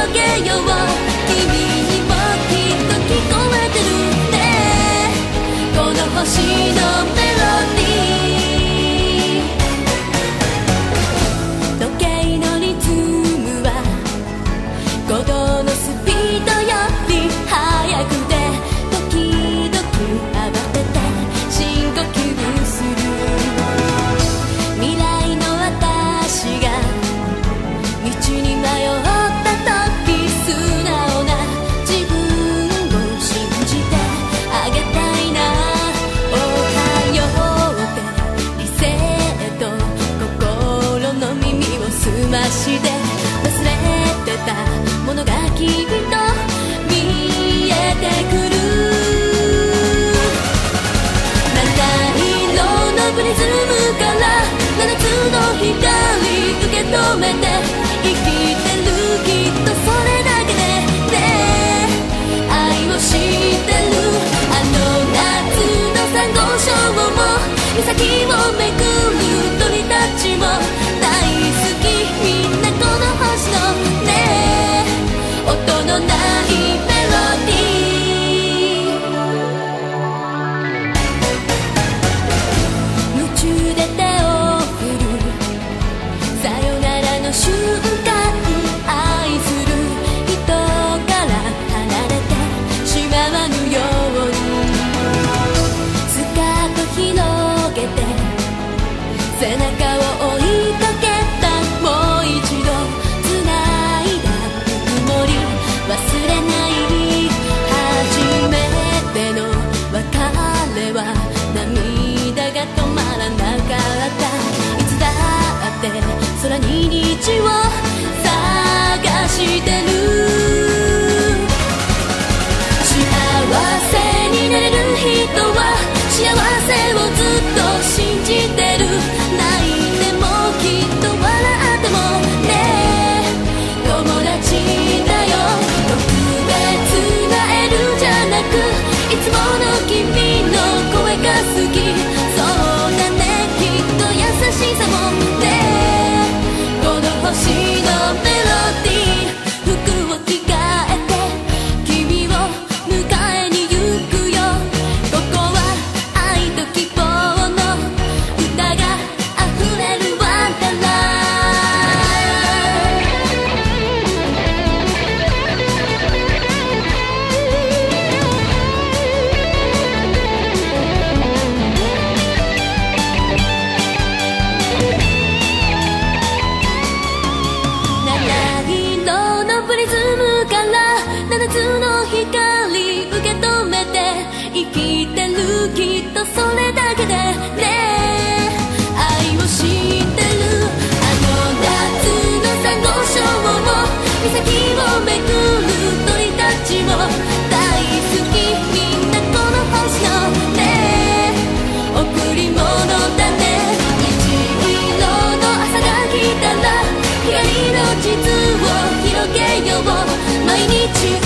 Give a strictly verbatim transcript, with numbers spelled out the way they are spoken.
広げよう。君にもきっと聞こえてるね、この星のメロディー。時計のリズムは鼓動のスピードより速くて、時々慌てて深呼吸する。未来の私が道に迷った時、素直な自分を信じてあげたいな。おはようって理性と心の耳を澄まして忘れてたものがきっと見えてくる。七色のプリズムから七つの光受け止めて生きてる、きっとそれだけでね、愛を知ってる。あの夏のサンゴ礁も岬をめくる鳥たちも大好き。みんなこの星のね、音のないメロディー。夢中で手を振るさよならの瞬間、愛する人から離れてしまわぬように、スカート広げて背中を追いかけた。もう一度つないだぬくもり忘れない。初めての別れは涙が止まらなかった。いつだって空に虹を探してる。幸せになれる人は幸せをずっと信じてる。泣いてもきっと笑ってもね、友達だよ。特別なエルじゃなく、いつもの君の声が好き。そうだね、きっと優しさもね、この星のメロディー。服を着替えて君を迎えに行くよ。ここは愛と希望の歌が溢れるワンダーラ七色のプリズムから七つの光受け止めて生きてる、きっとそれだけでね、愛を知ってる。あの夏のサンゴ礁も岬をめくる鳥たちも大好き。みんなこの星のね、贈り物だね。虹色の朝が来たら光の地図を広げよう。毎日